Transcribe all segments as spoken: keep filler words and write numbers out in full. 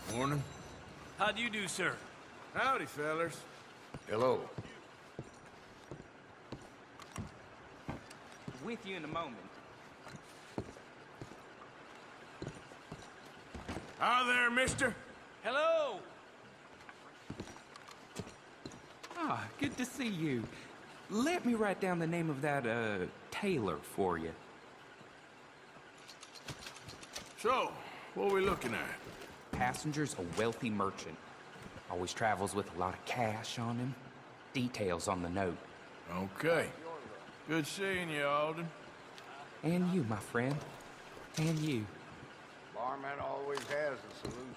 Morning. How do you do, sir? Howdy, fellers. Hello. With you in a moment. Hi there, mister. Hello! Ah, good to see you. Let me write down the name of that, uh, tailor for you. So, what are we looking at? Passenger's a wealthy merchant. Always travels with a lot of cash on him. Details on the note. Okay. Good seeing you, Alden. And you, my friend. And you. Barman always has a solution.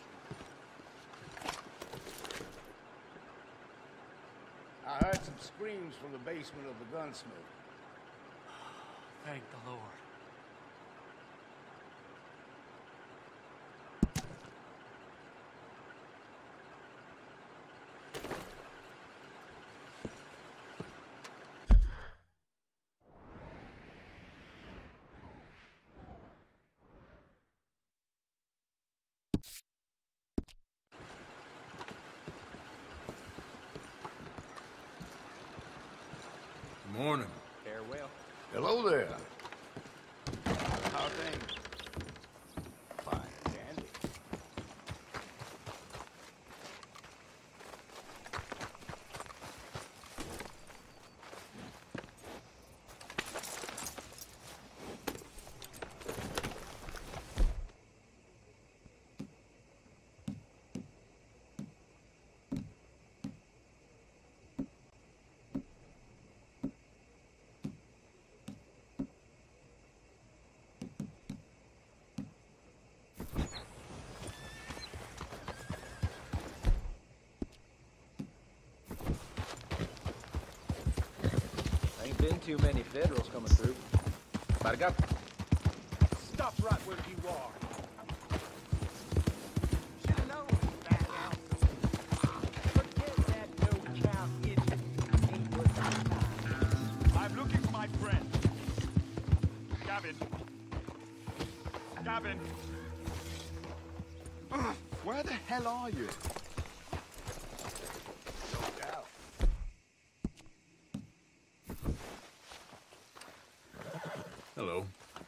I heard some screams from the basement of the gunsmith. Thank the Lord. Morning. Farewell. Hello there. How are things? Fine, dandy. Ain't been too many Federals coming through. But I got... Stop right where you are. Should've known that out. Forget that no-count idiot. Ain't worth my time. I'm looking for my friend. Gavin. Gavin. Ugh, where the hell are you? No doubt. Hello.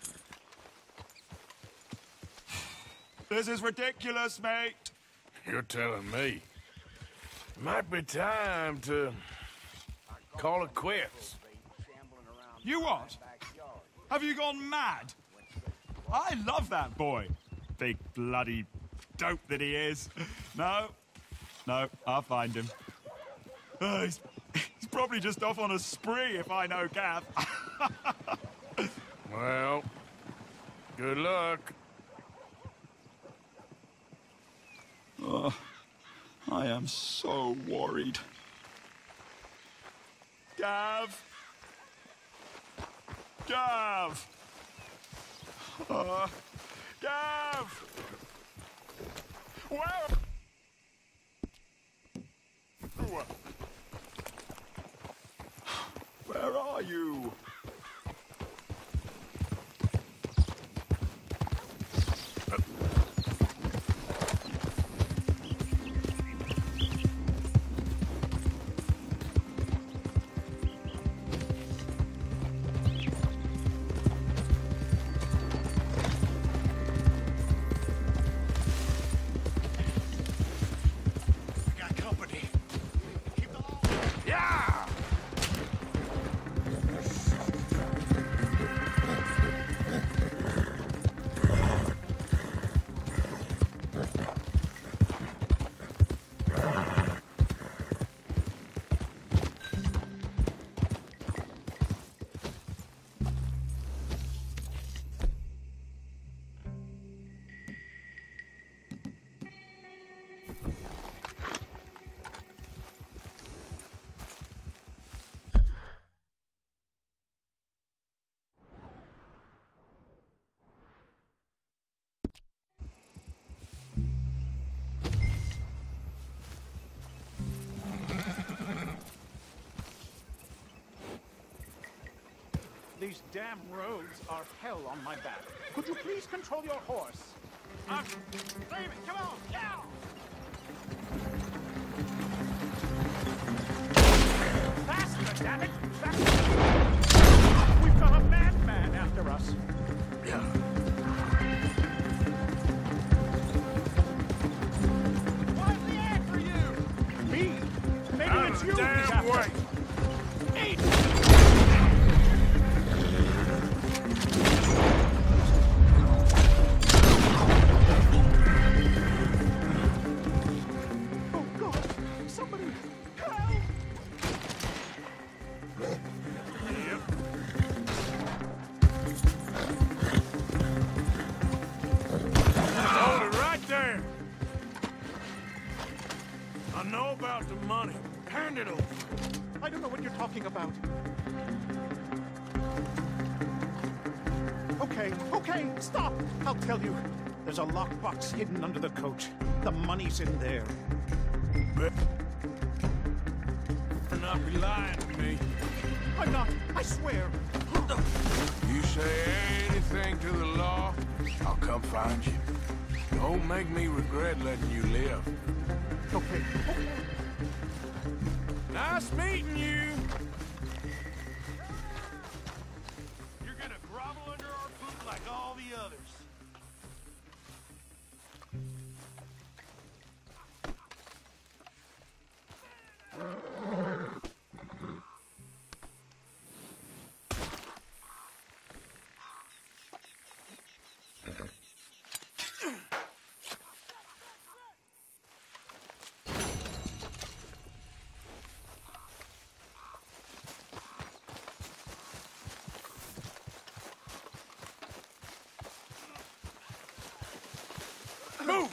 This is ridiculous, mate. You're telling me. Might be time to call it quits. You what? Have you gone mad? I love that boy. Big bloody dope that he is. No, no, I'll find him. Uh, he's, he's probably just off on a spree if I know Gav. Well, good luck. Oh, I am so worried. Gav! Gav! Uh, Gav! Where? Where are you? These damn roads are hell on my back. Could you please control your horse? Um, David, come on, now! Yep. Hold it right there. I know about the money. Hand it over. I don't know what you're talking about. Okay, okay, stop! I'll tell you. There's a lockbox hidden under the coach. The money's in there. Better not be lying to me. I'm not, I swear. You say anything to the law, I'll come find you. Don't make me regret letting you live. Okay, okay. Nice meeting you. You're gonna grovel under our foot like all the others. Move!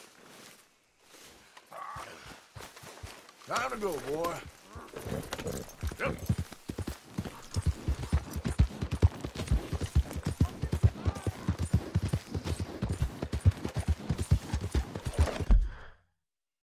Time to go, boy.